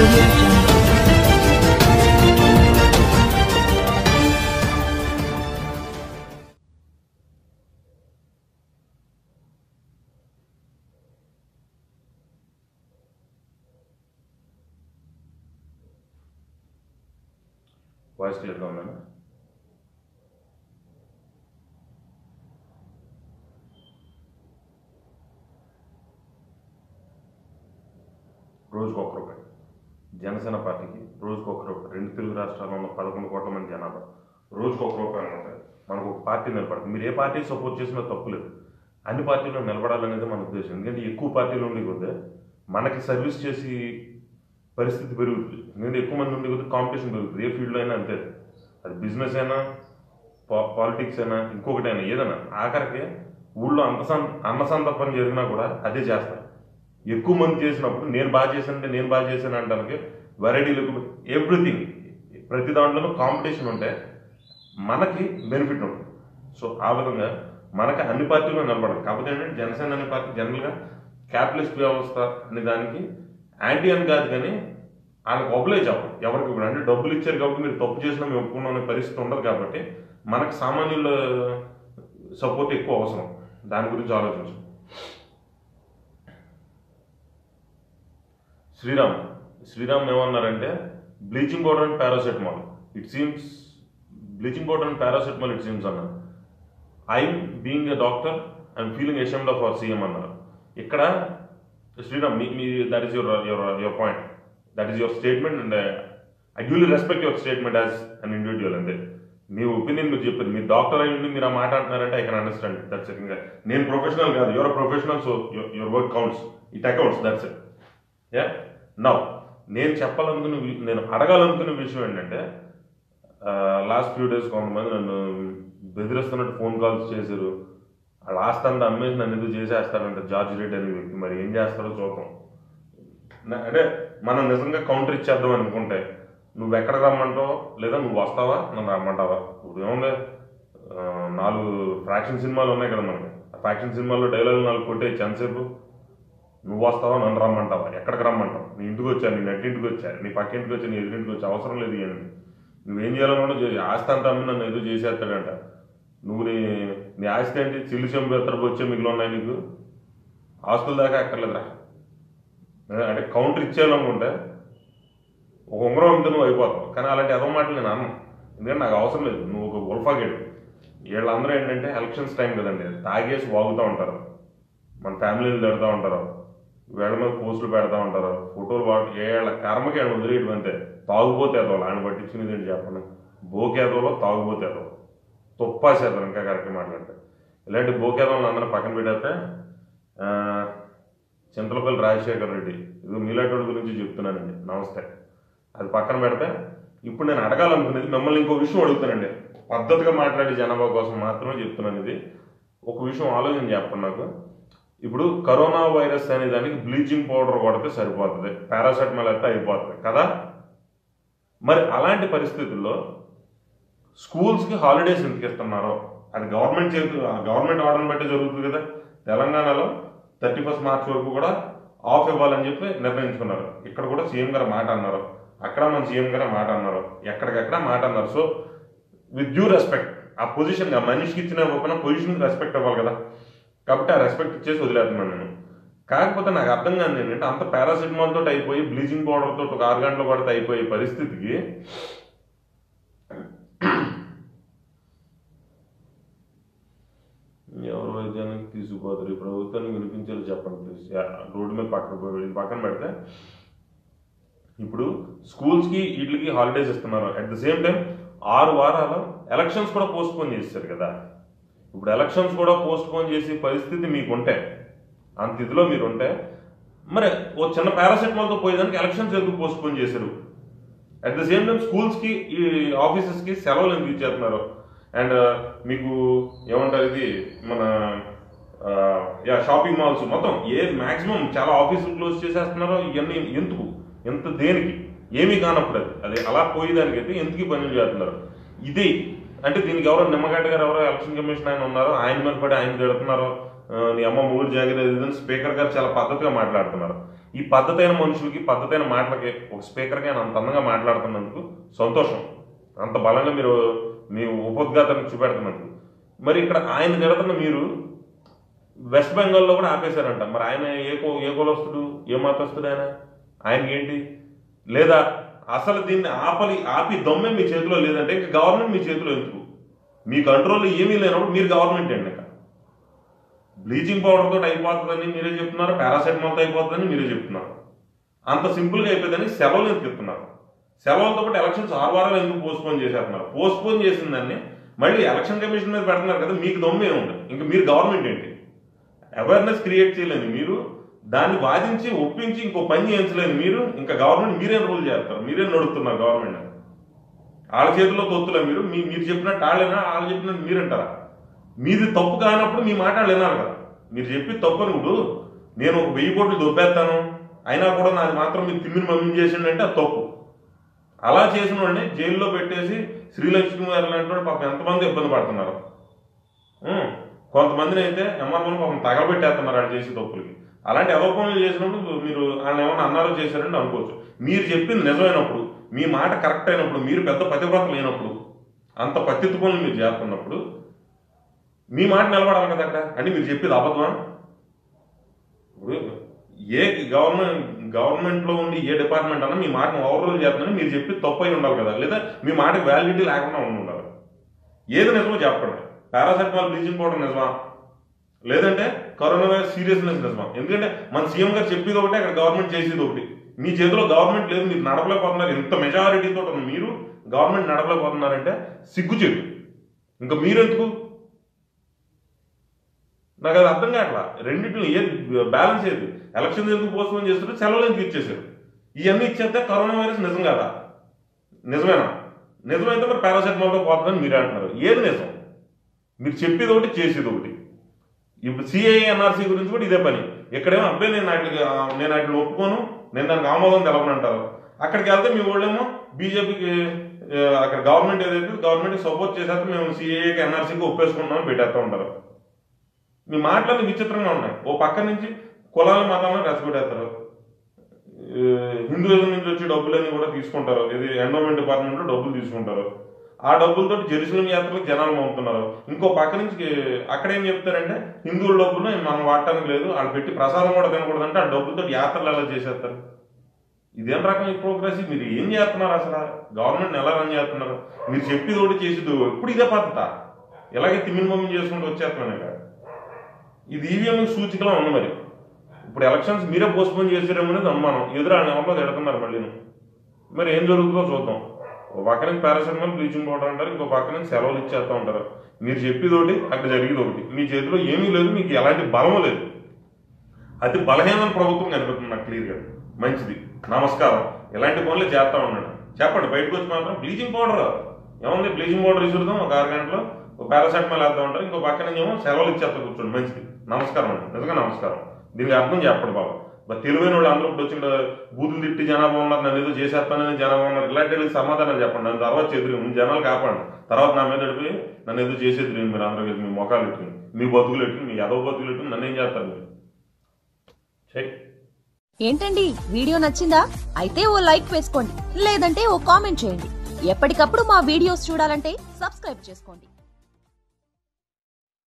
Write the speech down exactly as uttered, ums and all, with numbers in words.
Audio Jungle. Voice క్లియర్గా ఉందా? రోజుకు ఒక్క రూపాయి జనసేన పార్టీకి రోజుకు ఒక్క రూపాయి. రెండు తెలుగు రాష్ట్రాల్లో ఉన్న పదకొండు కోట్ల మంది జనాభా రోజుకు ఒక్క రూపాయి ఉంటాయి. మనకు ఒక పార్టీ నిలబడుతుంది. మీరు ఏ పార్టీకి సపోర్ట్ చేసినా తప్పులేదు. అన్ని పార్టీలు నిలబడాలనేది మన ఉద్దేశం. ఎందుకంటే ఎక్కువ పార్టీలు ఉండి కొద్ది మనకి సర్వీస్ చేసి పరిస్థితి పెరుగుతుంది. ఎందుకంటే ఎక్కువ మంది ఉండి కొద్ది కాంపిటీషన్ పెరుగుతుంది. ఏ ఫీల్డ్లో అయినా అంతే. అది బిజినెస్ అయినా, పా పాలిటిక్స్ అయినా, ఇంకొకటి అయినా, ఏదైనా ఆఖరికి ఊళ్ళో అంత సం అన్న సందర్భం జరిగినా కూడా అదే చేస్తారు. ఎక్కువ మంది చేసినప్పుడు నేను బాగా చేశానంటే నేను బాగా చేశాను అంటానికి వెరైటీలు ఎవ్రీథింగ్ ప్రతి దాంట్లోనూ కాంపిటీషన్ ఉంటే మనకి బెనిఫిట్ ఉంటుంది. సో ఆ విధంగా మనకి అన్ని పార్టీలు నిలబడాలి. కాకపోతే ఏంటంటే జనసేన అనే పార్టీ జనరల్గా క్యాపిటలిస్ట్ వ్యవస్థ అనే దానికి యాంటీ అని కాదు, కానీ వాళ్ళకి ఒబలేజ్ అవ్వదు ఎవరికి కూడా. అంటే డబ్బులు ఇచ్చారు కాబట్టి మీరు తప్పు చేసినా మేము ఒప్పుకున్నాం అనే పరిస్థితి ఉండదు. కాబట్టి మనకు సామాన్యుల సపోర్ట్ ఎక్కువ అవసరం. దాని గురించి ఆలోచించు. శ్రీరామ్ శ్రీరామ్ ఏమన్నారంటే bleaching powder and paracetamol it seems bleaching powder and paracetamol it seems అన్నారు. I'm being a doctor I'm feeling ashamed of our CM అన్నారు. ఇక్కడ శ్రీరామ్ మీ మీ that is your your your point, that is your statement and I duly respect your statement as an individual. అంతే మీ opinion మీరు చెప్పారు. మీరు డాక్టర్ అయి ఉండి మీరు ఆ మాట అంటున్నారంటే I can understand. That's it. ఇంకా నేను ప్రొఫెషనల్ కాదు, your professional, so your work counts, it accounts, that's it. Yeah now నేను చెప్పాలనుకున్న నేను అడగాలనుకున్న విషయం ఏంటంటే లాస్ట్ ఫ్యూ డేస్ కొంతమంది నన్ను బెదిరిస్తున్నట్టు ఫోన్ కాల్స్ చేశారు. వాళ్ళ ఆస్తి అంతా అమ్మేసి నన్ను ఎందుకు చేసేస్తాడంటే జార్జ్ రెడ్డి అనే వ్యక్తి. మరి ఏం చేస్తాడో చూద్దాం. అంటే మనం నిజంగా కౌంటర్ ఇచ్చేద్దాం అనుకుంటే నువ్వు ఎక్కడికి రమ్మంటావు, లేదా నువ్వు వస్తావా నన్ను రమ్మంటావా? ఇప్పుడు ఏముంది, నాలుగు ఫ్రాక్షన్ సినిమాలు ఉన్నాయి కదా మనకి. ఆ ఫ్రాక్షన్ సినిమాల్లో డైలాగులు నాలుగు కొట్టే ఎంతసేపు? నువ్వు వస్తావా నన్ను రమ్మంటావా? ఎక్కడికి రమ్మంటావు? నీ ఇంటికి వచ్చా, నీ నెట్టింటికి వచ్చా, నీ పక్కింటికి వచ్చా, నీ ఎదురింటికి వచ్చా, అవసరం లేదు. ఇవన్నీ నువ్వేం చేయాలన్నా చేసి ఆస్తి అంతా అమ్మి నన్ను ఏదో చేసేస్తాడంట. నువ్వు నీ నీ ఆస్తి ఏంటి? చిల్లు చెంపు ఎత్తరకు వచ్చే మిగిలి ఉన్నాయి నీకు. ఆస్తుల దాకా అక్కర్లేదురా. అంటే కౌంటర్ ఇచ్చేయాలనుకుంటే ఒక ఉంగరం అమ్మితే నువ్వు అయిపోతావు. కానీ అలాంటి అదో మాటలు నేను అన్నాను. ఎందుకంటే నాకు అవసరం లేదు. నువ్వు ఒక ఉల్ఫాగేడు. వీళ్ళందరూ ఏంటంటే ఎలక్షన్స్ టైం కదండి, తాగేసి వాగుతూ ఉంటారు, మన ఫ్యామిలీని తిడుతూ ఉంటారు, వీళ్ళ మీద పోస్టులు పెడతా ఉంటారు, ఫోటోలు వాడు ఏళ్ళ కర్మకి ఆయన వదిలేయడం అంతే. తాగుపోతే ఎదవాళ్ళు ఆయన పట్టించుకునేది ఏంటి చెప్పండి. బోకేదోలో తాగుపోతే ఎదవాలి, తుప్పాసేద్దాం ఇంకా కరెక్ట్గా మాట్లాడితే. ఇలాంటి బోకేదోళ్ళు అందరూ పక్కన పెట్టేస్తే చింతలపల్లి రాజశేఖర్ రెడ్డి ఇది మీలాటోడి గురించి చెప్తున్నానండి. నమస్తే. అది పక్కన పెడితే ఇప్పుడు నేను అడగాలనుకునేది మిమ్మల్ని ఇంకో విషయం అడుగుతానండి. పద్ధతిగా మాట్లాడే జనాభా కోసం మాత్రమే చెప్తున్నాను ఇది. ఒక విషయం ఆలోచన చెప్పండి నాకు. ఇప్పుడు కరోనా వైరస్ అనే దానికి బ్లీచింగ్ పౌడర్ కొడితే సరిపోతుంది, పారాసెటమాల్ అయితే అయిపోతుంది కదా. మరి అలాంటి పరిస్థితుల్లో స్కూల్స్కి హాలిడేస్ ఎందుకు ఇస్తున్నారో అది గవర్నమెంట్ చేతు గవర్నమెంట్ ఆర్డర్ని బట్టి జరుగుతుంది కదా. తెలంగాణలో థర్టీ ఫస్ట్ మార్చ్ వరకు కూడా ఆఫ్ ఇవ్వాలని చెప్పి నిర్ణయించుకున్నారు. ఇక్కడ కూడా సీఎం గారు మాట అన్నారు, అక్కడ మన సీఎం గారు మాట అన్నారు, ఎక్కడికక్కడ మాట అన్నారు. సో విత్ డ్యూ రెస్పెక్ట్ ఆ పొజిషన్ మనిషికి ఇచ్చిన ఒక పొజిషన్కి రెస్పెక్ట్ ఇవ్వాలి కదా. కాబట్టి ఆ రెస్పెక్ట్ ఇచ్చేసి వదిలేస్తున్నాను నేను. కాకపోతే నాకు అర్థం కాదు ఏంటంటే అంత పారాసిటమాల్ తోటి అయిపోయి బ్లీచింగ్ పౌడర్ తోటి ఒక ఆరు గంటలు పడితే అయిపోయే పరిస్థితికి ఎవరు వైద్యానికి తీసుకుపోతారు. ఈ ప్రభుత్వాన్ని వినిపించాలి చెప్పండి ప్లీజ్. రోడ్డు మీద పక్కన పోయి పక్కన పెడితే ఇప్పుడు స్కూల్స్కి వీటికి హాలిడేస్ ఇస్తున్నారు. అట్ ద సేమ్ టైం ఆరు వారాలు ఎలక్షన్స్ కూడా పోస్ట్ పోన్ చేస్తారు కదా. ఇప్పుడు ఎలక్షన్స్ కూడా పోస్ట్ పోన్ చేసే పరిస్థితి మీకుంటే, అంత ఇదిలో మీరుంటే మరి ఓ చిన్న పారాసెటమాల్తో పోయేదానికి ఎలక్షన్స్ ఎందుకు పోస్ట్ పోన్ చేశారు? అట్ ద సేమ్ టైం స్కూల్స్కి ఈ ఆఫీసెస్కి సెలవులు ఎందుకు ఇచ్చేస్తున్నారు? అండ్ మీకు ఏమంటారు ఇది మన యా షాపింగ్ మాల్స్ మొత్తం ఏ మ్యాక్సిమం చాలా ఆఫీసులు క్లోజ్ చేసేస్తున్నారో ఇవన్నీ ఎందుకు? ఎంత దేనికి? ఏమీ కానప్పుడు అది అది అలా పోయేదానికైతే ఎందుకు పనులు చేస్తున్నారు? ఇదే అంటే దీనికి ఎవరో నిమ్మగడ్డ గారు ఎవరో ఎలక్షన్ కమిషన్ ఆయన ఉన్నారో ఆయన మీద పడి ఆయన తిడుతున్నారు. నీ అమ్మ మూడు జాగ్రత్త స్పీకర్ గారు చాలా పద్ధతిగా మాట్లాడుతున్నారు. ఈ పద్ధతైన మనుషులకి పద్ధతైన మాటలకి ఒక స్పీకర్కి ఆయన అంత అందంగా మాట్లాడుతున్నందుకు సంతోషం. అంత బలంగా మీరు మీ ఉపోద్ఘాతాన్ని చూపెడుతున్నందుకు. మరి ఇక్కడ ఆయన తిడుతున్న మీరు వెస్ట్ బెంగాల్లో కూడా ఆపేశారంట. మరి ఆయన ఏ కో ఏ కులస్తుడు, ఏ మతస్తుడు ఆయన? ఆయనకి ఏంటి? లేదా అసలు దీన్ని ఆపలి ఆపి దమ్మే మీ చేతిలో లేదంటే ఇంకా గవర్నమెంట్ మీ చేతిలో ఎందుకు? మీ కంట్రోల్లో ఏమీ లేనప్పుడు మీరు గవర్నమెంట్ అండి. ఇంకా బ్లీచింగ్ పౌడర్ తోటి అయిపోతుందని మీరే చెప్తున్నారు, పారాసెటమాల్తో అయిపోతుందని మీరే చెప్తున్నారు. అంత సింపుల్గా అయిపోతుందని సెలవులు ఎందుకు చెప్తున్నారు? సెలవులతో పాటు ఎలక్షన్స్ ఆరు వారాలు ఎందుకు పోస్ట్పోన్ చేసేస్తున్నారు? పోస్ట్పోన్ చేసిన దాన్ని మళ్ళీ ఎలక్షన్ కమిషన్ మీద పెడుతున్నారు కదా, మీకు దమ్మే ఉంది. ఇంకా మీరు గవర్నమెంట్ ఏంటి? అవేర్నెస్ క్రియేట్ చేయలేని మీరు, దాన్ని వాదించి ఒప్పించి ఇంకో పని చేయించలేని మీరు, ఇంకా గవర్నమెంట్ మీరేం రూల్ చేస్తారు? మీరేం నడుపుతున్నారు గవర్నమెంట్? వాళ్ళ చేతుల్లో తొత్తులే మీరు. మీ మీరు చెప్పినట్టు వాళ్ళైనా, వాళ్ళు చెప్పినట్టు మీరంటారా? మీది తప్పు కానప్పుడు మీ మాట వాళ్ళు వినాలి కదా. మీరు చెప్పి తప్పు అనుకుడు నేను ఒక వెయ్యి కోట్లు దొబ్బేస్తాను అయినా కూడా నాది మాత్రం మీరు తిమ్మిని మమ్మీ చేసిండంటే అది తప్పు. అలా చేసిన వాడిని జైల్లో పెట్టేసి శ్రీలక్ష్మి గారు లాంటి వాడు పాపం ఎంతమంది ఇబ్బంది పడుతున్నారు. కొంతమందిని అయితే ఎంఆర్ఓని పాపం తగలబెట్టేస్తున్నారు వాళ్ళు చేసే తప్పులకి. అలాంటి అవపనులు చేసినప్పుడు మీరు ఆయన ఏమైనా అన్నారో చేశారంటే అనుకోవచ్చు. మీరు చెప్పింది నిజమైనప్పుడు, మీ మాట కరెక్ట్ అయినప్పుడు, మీరు పెద్ద పతివ్రత లేనప్పుడు, అంత పత్తిత్తు పనులు మీరు చేస్తున్నప్పుడు మీ మాట నిలబడాలి కదా అక్కడ. అంటే మీరు చెప్పేది అబద్ధమా? ఇప్పుడు ఏ గవర్నమెంట్ గవర్నమెంట్లో ఉండి ఏ డిపార్ట్మెంట్ అన్నా మీ మాటను ఓవర్రోల్ చేస్తుందని మీరు చెప్పి తప్పు అయి ఉండాలి కదా, లేదా మీ మాటకి వ్యాలిడిటీ లేకుండా ఉండి ఉండాలి. ఏది నిజమో చెప్పండి. పారాసెటమాల్ బ్లీచింగ్ పౌడర్ నిజమా, లేదంటే కరోనా వైరస్ సీరియస్నెస్ నిజమా? ఎందుకంటే మన సీఎం గారు చెప్పేది ఒకటి, అక్కడ గవర్నమెంట్ చేసేది ఒకటి. మీ చేతిలో గవర్నమెంట్ లేదు, మీరు నడపలేకపోతున్నారు. ఎంత మెజారిటీతో మీరు గవర్నమెంట్ నడపలేకపోతున్నారంటే సిగ్గు చెట్టు. ఇంకా మీరెందుకు? నాకు అది అర్థం కావట్లా. రెండింటిని ఏది బ్యాలెన్స్ ఏది? ఎలక్షన్ ఎందుకు పోస్ట్పోన్ చేస్తారు, సెలవులు ఎందుకు ఇచ్చేసారు? ఇవన్నీ ఇచ్చేస్తే కరోనా వైరస్ నిజం కదా? నిజమేనా? నిజమైతే మరి పారాసెటమాల్తో పోతుందని మీరే అంటున్నారు. ఏది నిజం? మీరు చెప్పేది ఒకటి, చేసేది ఒకటి. ఇప్పుడు సిఐఏ ఎన్ఆర్సీ గురించి కూడా ఇదే పని. ఇక్కడేమో అబ్బాయి నేను వాటికి నేను వాటిని ఒప్పుకోను, నేను దానికి ఆమోదం తెలపనంటారు. అక్కడికి వెళ్తే మీ వాళ్ళేమో బీజేపీకి అక్కడ గవర్నమెంట్ ఏదైతే గవర్నమెంట్కి సపోర్ట్ చేసేస్తే మేము సిఐఏకి ఎన్ఆర్సీకి ఒప్పేసుకుంటామని పెట్టేస్తూ ఉంటారు. మీ మాటలన్నీ విచిత్రంగా ఉన్నాయి. ఓ పక్క నుంచి కులాల మతాలను రెచ్చగొట్టేస్తారు, హిందూయిజం నుంచి వచ్చే డబ్బులన్నీ కూడా తీసుకుంటారు. ఇది ఎండోమెంట్ డిపార్ట్మెంట్లో డబ్బులు తీసుకుంటారు. ఆ డబ్బులతో జెరూసలేం యాత్రలకు జనాలు పంపుతున్నారు. ఇంకో పక్క నుంచి అక్కడేం చెప్తారంటే హిందువుల డబ్బులు మనం వాడటానికి లేదు, వాళ్ళు పెట్టి ప్రసాదం కూడా తినకూడదంటే ఆ డబ్బులతో యాత్రలు ఎలా చేసేస్తారు. ఇదేం రకం ఈ ప్రోగ్రెస్? మీరు ఏం చేస్తున్నారు అసలు? గవర్నమెంట్ ఎలా రన్ చేస్తున్నారు? మీరు చెప్పేది ఒకటి చేసేది ఇప్పుడు ఇదే పద్ధత. ఇలాగే తిమ్మిని మమ్మీ చేసుకుంటూ వచ్చేస్తున్నాను. ఇక ఇది ఈవీఎం సూచికలా ఉంది. మరి ఇప్పుడు ఎలక్షన్స్ మీరే పోస్ట్పోన్ చేసారేమో అనేది అనుమానం. ఎదురు ఆయన ఎవరిలో తిడుతున్నారు మళ్ళీ. మరి ఏం జరుగుతుందో చూద్దాం. ఒక పక్క నుంచి పారాసెటమాల్ బ్లీచింగ్ పౌడర్ అంటారు, ఇంకో పక్క నుంచి సెలవులు ఇచ్చేస్తూ ఉంటారు. మీరు చెప్పేది ఒకటి, అక్కడ జరిగేది ఒకటి. మీ చేతిలో ఏమీ లేదు, మీకు ఎలాంటి బలము లేదు. అతి బలహీనమైన ప్రభుత్వం కనిపిస్తుంది నాకు క్లియర్గా. మంచిది, నమస్కారం. ఇలాంటి పనులు చేస్తా ఉన్నాడు. చెప్పండి బయటకు వచ్చి మాత్రం బ్లీచింగ్ పౌడర్ ఏముంది, బ్లీచింగ్ పౌడర్ ఇసురుదాం, ఒక ఆరు గంటలో ఒక పారాసెటమాల్ వేస్తూ ఉంటారు, ఇంకో పక్క నుంచి ఏమో సెలవులు ఇచ్చేస్తా కూర్చోండి. మంచిది, నమస్కారం అండి, నిజంగా నమస్కారం. దీనికి అర్థం చెప్పండి బాబు. మరి తెలివైన వాళ్ళు అందరూ ఇప్పుడు వచ్చి బూతులు తిట్టి జనాభా ఉన్నారు, నన్ను ఏదో చేసేస్తానని జనాభా ఉన్నారు, ఇలాంటి సమాధానాలు చెప్పండి. నన్ను తర్వాత చెదిరి ముందు జనాలు కాపాడండి, తర్వాత నా మీద అడిపోయి నన్ను ఏదో చేసేది మీరు అందరూ మీ మొఖాలు పెట్టుకుని, మీ బతుకులు పెట్టుకుని, మీ ఎదవ బతుకులు పెట్టుకుని నన్ను ఏం చేస్తారు మీరు? ఏంటండి వీడియో నచ్చిందా? అయితే ఓ లైక్ వేసుకోండి, లేదంటే ఓ కామెంట్ చేయండి. ఎప్పటికప్పుడు మా వీడియోస్ చూడాలంటే సబ్స్క్రైబ్ చేసుకోండి.